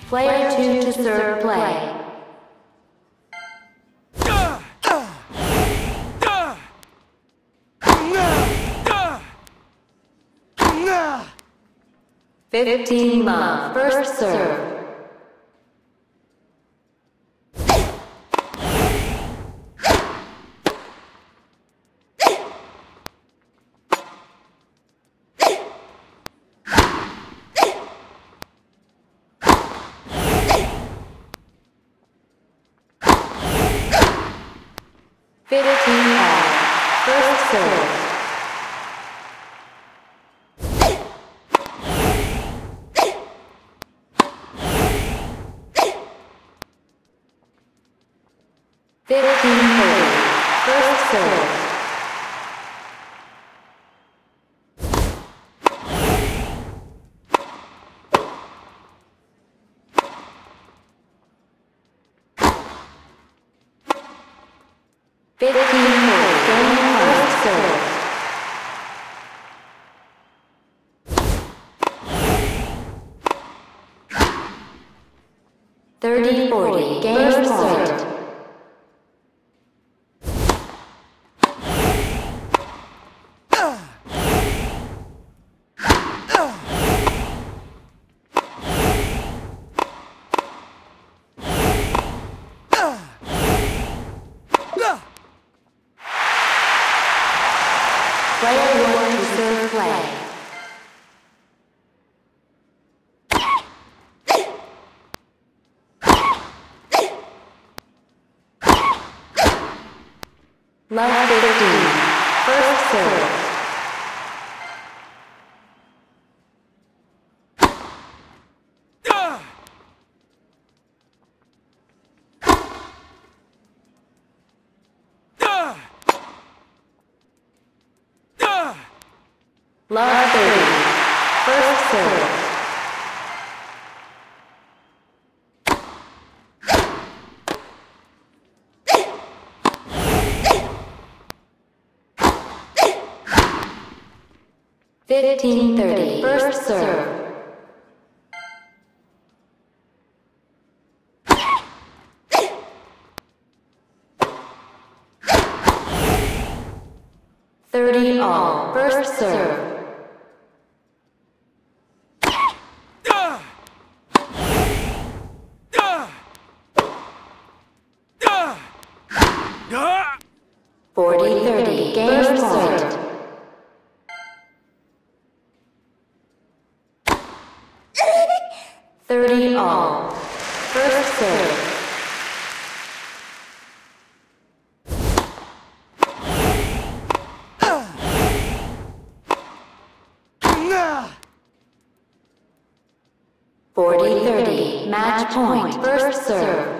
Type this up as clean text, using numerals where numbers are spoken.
Player 2 to serve play. 15 love, first serve. First serve. 15-30. First serve. 15-40. Game first serve. 30-40. Game serve. 1 to serve play. Love 15. First serve. 30. First serve. 15-30. First serve. 30 all. First serve. 40-30. Game serve. 30 all. First serve. 40-30. Match point. First serve.